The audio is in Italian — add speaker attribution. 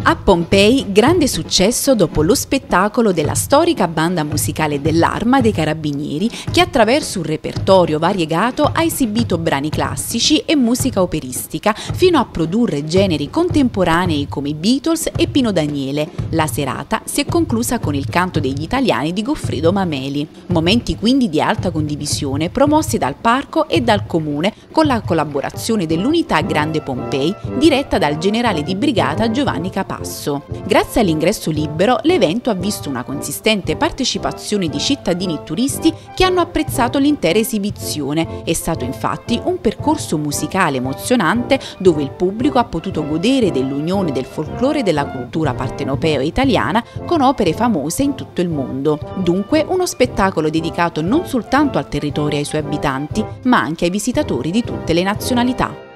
Speaker 1: A Pompei, grande successo dopo lo spettacolo della storica banda musicale dell'Arma dei Carabinieri che attraverso un repertorio variegato ha esibito brani classici e musica operistica fino a produrre generi contemporanei come i Beatles e Pino Daniele. La serata si è conclusa con il canto degli italiani di Goffredo Mameli. Momenti quindi di alta condivisione promossi dal parco e dal comune con la collaborazione dell'Unità Grande Pompei diretta dal generale di brigata Giovanni Capasso. Grazie all'ingresso libero, l'evento ha visto una consistente partecipazione di cittadini e turisti che hanno apprezzato l'intera esibizione. È stato infatti un percorso musicale emozionante dove il pubblico ha potuto godere dell'unione del folklore e della cultura partenopeo italiana con opere famose in tutto il mondo. Dunque uno spettacolo dedicato non soltanto al territorio e ai suoi abitanti, ma anche ai visitatori di tutte le nazionalità.